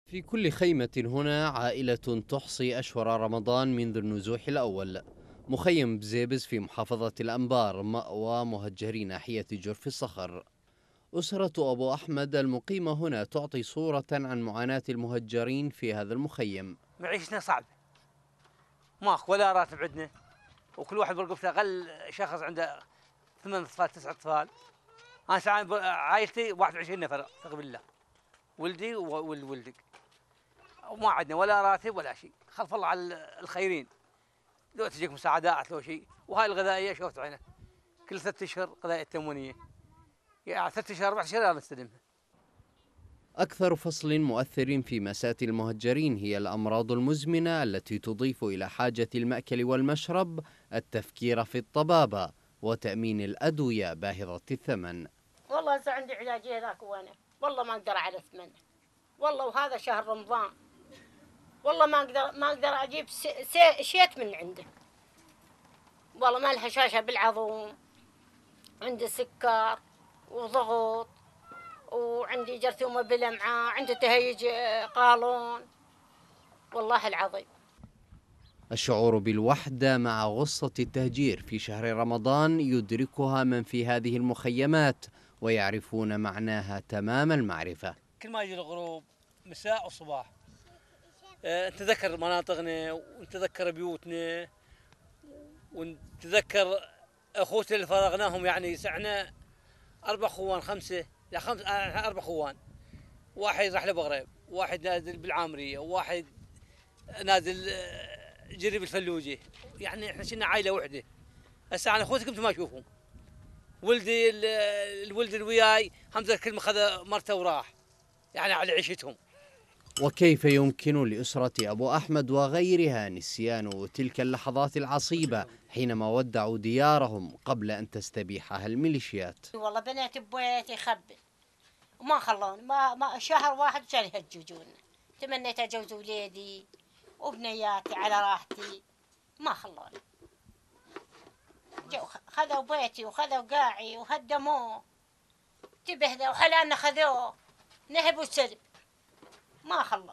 في كل خيمة هنا عائلة تحصي أشهر رمضان منذ النزوح الأول. مخيم بزيبز في محافظة الأنبار مأوى مهجري ناحية جرف الصخر. أسرة أبو أحمد المقيمة هنا تعطي صورة عن معاناة المهجرين في هذا المخيم. معيشتنا صعبة، ماكو ولا راتب عندنا، وكل واحد برقبته أقل شخص عنده 8 أطفال 9 أطفال. أنا عائلتي 21 نفر تقريبا بالله، ولدي وولد ولدك، وما عندنا ولا راتب ولا شيء. خلف الله على الخيرين، لو تجيك مساعدات لو شيء. وهاي الغذائية شوفت عينه كل 3 أشهر غذائية تموينية، يعني 3 أشهر 4 أشهر نستلمها. أكثر فصل مؤثر في مأساة المهجرين هي الأمراض المزمنة التي تضيف إلى حاجة المأكل والمشرب التفكير في الطبابة وتأمين الأدوية باهظة الثمن. والله هسه عندي علاجي هذاك وانا والله ما اقدر على ثمنه، والله وهذا شهر رمضان، والله ما اقدر اجيب شيت من عنده. والله ما لها هشاشة بالعظم، عندي سكر وضغط، وعندي جرثومة بالأمعاء، عندي تهيج قولون، والله العظيم. الشعور بالوحدة مع غصة التهجير في شهر رمضان يدركها من في هذه المخيمات ويعرفون معناها تمام المعرفة. كل ما يجي الغروب مساء وصباح نتذكر مناطقنا ونتذكر بيوتنا ونتذكر اخوتنا اللي فرغناهم. يعني يسعنا 4 خوان 5 لا 5 4 خوان، واحد راح لبغريب، واحد نازل بالعامريه، وواحد نازل جري بالفلوجه. يعني احنا كنا عائله وحده. هسه انا اخوتي كنت ما اشوفهم، ولدي الولد اللي وياي حمزه كل ما خذ مرته وراح، يعني على عيشتهم. وكيف يمكن لأسرة أبو أحمد وغيرها نسيان تلك اللحظات العصيبة حينما ودعوا ديارهم قبل أن تستبيحها الميليشيات؟ والله بنيت ببيت يخبل وما خلوني، ما شهر واحد كان يهججوني. تمنيت اجوز وليدي وبنياتي على راحتي، ما خلوني. جو خذوا بيتي وخذوا قاعي وهدموه، تبهذا وحلالنا خذوه نهب وسلب، ما خلوا.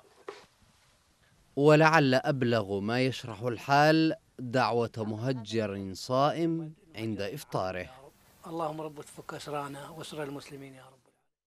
ولعل أبلغ ما يشرح الحال دعوة مهجر صائم عند إفطاره. اللهم رب تفك أسرانا وأسر المسلمين يا رب.